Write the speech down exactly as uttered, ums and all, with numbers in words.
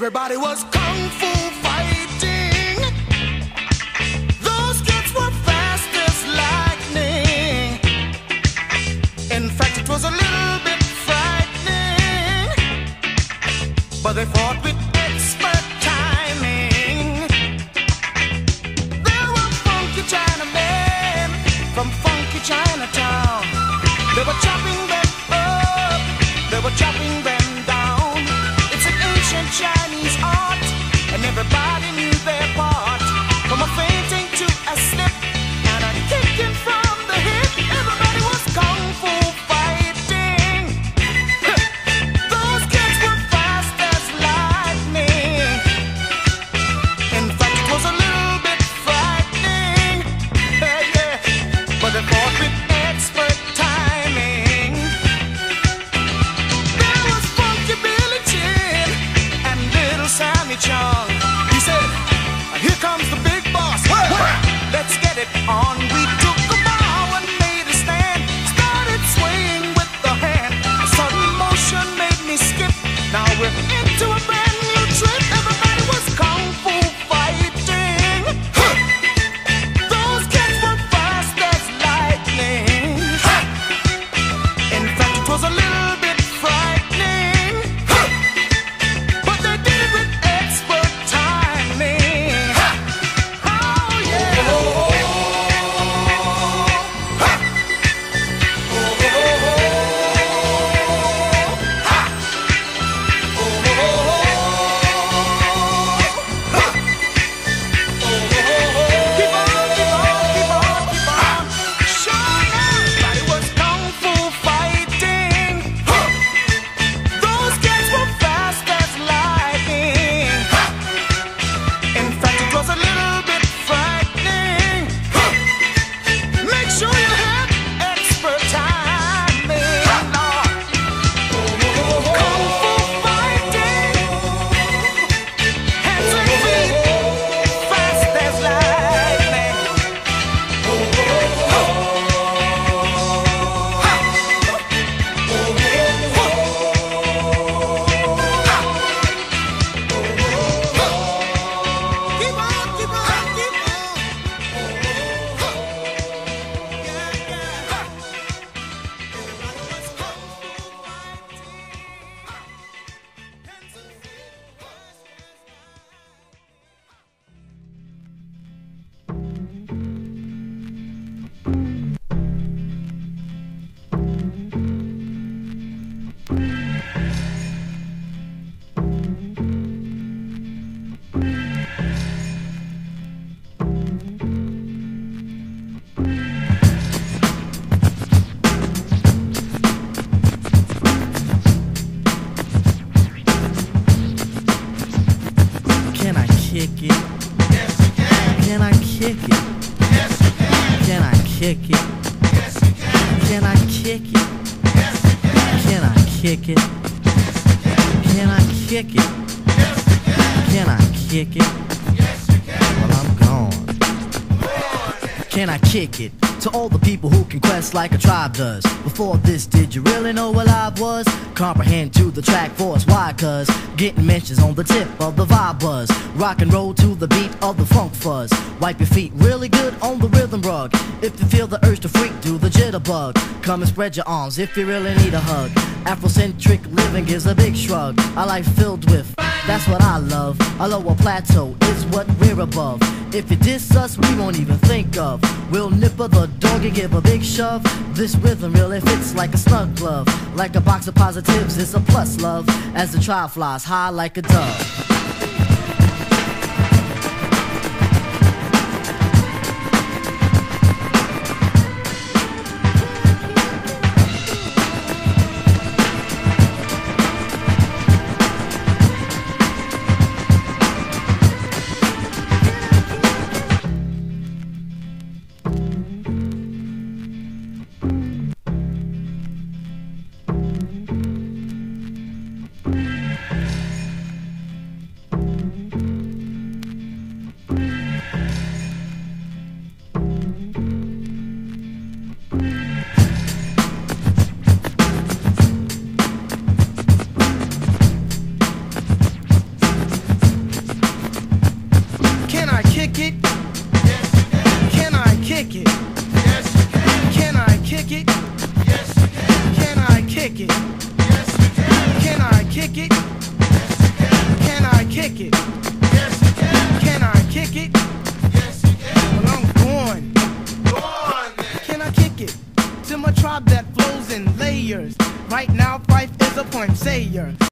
Everybody was kung fu fighting. Those kids were fast as lightning. In fact, it was a little bit frightening, but they fought with expert timing. There were funky Chinamen from funky Chinatown. They were chopping them up, they were chopping them down. It's an ancient Chinese art, and everybody knew their part. From a fainting to a slip and a kicking from the hip, everybody was kung fu fighting. Those kids were fast as lightning. In fact, it was a little bit frightening, yeah, yeah. But they fought with expert timing. There was Funky Billy Chin and Little Sammy Chung. He said, "Here comes the big boss. Let's get it on." We took a bow and made a stand, started swaying with the hand. A sudden motion made me skip. Now we're into a brand new trip. Everybody was kung fu fighting. Those kids were fast as lightning. In fact, it was a little bit frightening, but they did it with expert timing. Oh yeah. Keep on, keep on, keep on, keep on. Sure, everybody was kung fu fighting. Those kids were fast as lightning. In fact, it was a little bit frightening. Make sure you have expert timing. Kung fu fighting. Hands and feet, fast as lightning. Keep on, keep on, keep on. Yeah, yeah. Everybody was kung fu fighting. Hands and feet, fast as Can I kick it? Yes, you can. Can I kick it? Yes, you can. Can I kick it? Yes, you can. Can I kick it? Yes, you can. Can I kick it? Can I kick it? Yes, you can. Can I kick it? Yes, you can. Well, I'm gone. Can I kick it? To all the people who can quest like a tribe does. Before this, did you really know what live was? Comprehend to the track force, why? Cause getting mentions on the tip of the vibe buzz. Rock and roll to the beat of the funk fuzz. Wipe your feet really good on the rhythm rug. If you feel the urge to freak, do the jitterbug. Come and spread your arms if you really need a hug. Afrocentric living gives a big shrug. A life filled with, that's what I love. A lower plateau is what we're above. If you diss us, we won't even think of. We'll nipper the dog and give a big shove. This rhythm really fits like a snug glove. Like a box of positives, it's a plus love. As the tribe flies high like a dove. kick it? Yes, you can. Can I kick it? Yes, you can. Well, I'm born. Go on then. Can I kick it? To my tribe that flows in layers. Right now, Fife is a point sayer.